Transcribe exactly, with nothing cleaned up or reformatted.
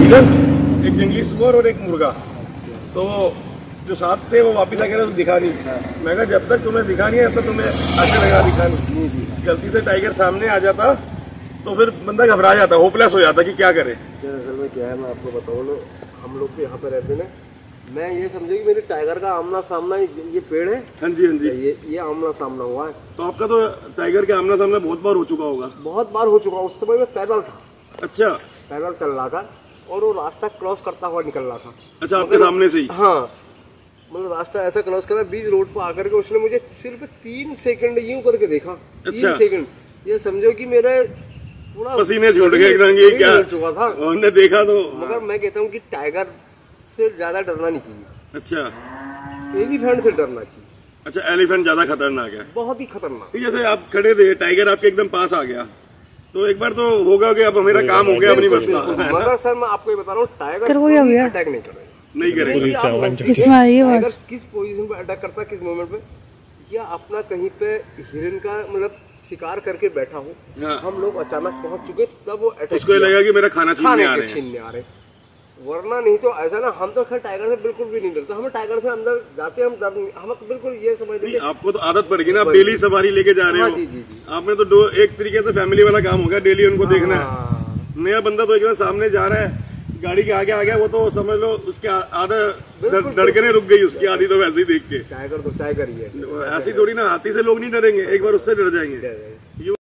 एक जंगली सुअर और एक मुर्गा। तो जो साथ थे वो वापिस आके दिखा नहीं। मैं कहा जब तक तुम्हें दिखा नहीं है तब तुम्हें आगे लगा दिखा नहीं। गलती से टाइगर सामने आ जाता तो फिर बंदा घबरा जाता, होपलेस हो जाता कि क्या करे। असल में क्या है मैं आपको बताऊँ ना, हम लोग भी यहाँ पे रहते ना, मैं ये समझे कि मेरे टाइगर का आमना सामना ये पेड़ है। हाँ जी हाँ जी, ये ये आमना सामना हुआ है। तो आपका तो टाइगर के आमना सामना बहुत बार हो चुका होगा? बहुत बार हो चुका। उस समय में पैदल था। अच्छा, पैदल चल रहा था और वो रास्ता क्रॉस करता हुआ निकल रहा था। अच्छा, आपके सामने से ही? हाँ, मतलब रास्ता ऐसा क्रॉस करा, बीच रोड पर आकर के उसने मुझे सिर्फ तीन सेकंड यूं करके देखा। अच्छा। तीन सेकंड, ये समझो कि मेरे पूरा पसीने छूट गए एकदम, ये क्या चुका था। उन्होंने देखा तो। मगर मैं कहता हूँ कि टाइगर से ज्यादा डरना नहीं चाहिए। अच्छा, एलिफेंट से डरना चाहिए। अच्छा, एलिफेंट ज्यादा खतरनाक है? बहुत ही खतरनाक। जैसे आप खड़े थे, टाइगर आपके एकदम पास आ गया तो एक बार तो होगा कि अब मेरा काम हो गया, अब नहीं बचता। मगर सर मैं आपको ये बता रहा हूँ, टाइगर अटैक नहीं करेगा, नहीं करेगा। इसमें ये बात टाइगर किस पोजीशन पे अटैक करता है, किस मोमेंट पे, या अपना कहीं पे हिरन का मतलब शिकार करके बैठा हो, हाँ। हम लोग अचानक पहुंच चुके तब वो अटैक, उसको लगा कि मेरा खाना छीनने आ रहे हैं। छीनने आ रहे, वरना नहीं तो ऐसा ना। हम तो खैर टाइगर से बिल्कुल भी नहीं डरते। हमें टाइगर से अंदर जाते हम डर, हम बिल्कुल ये समझ लीजिए। आपको तो आदत पड़ गई ना, आप डेली सवारी लेके जा रहे हो। जी जी जी। आपने तो दो एक तरीके से फैमिली वाला काम हो गया, डेली उनको देखना है। नया बंदा तो एकदम सामने जा रहा है, गाड़ी के आगे आ गया, वो तो समझ लो उसके आधा धड़कने रुक गई उसकी आधी, तो वैसे ही देख के। टाइगर तो टाइगर ही है, ऐसी थोड़ी ना, हाथी से लोग नहीं डरेंगे, एक बार उससे डर जाएंगे।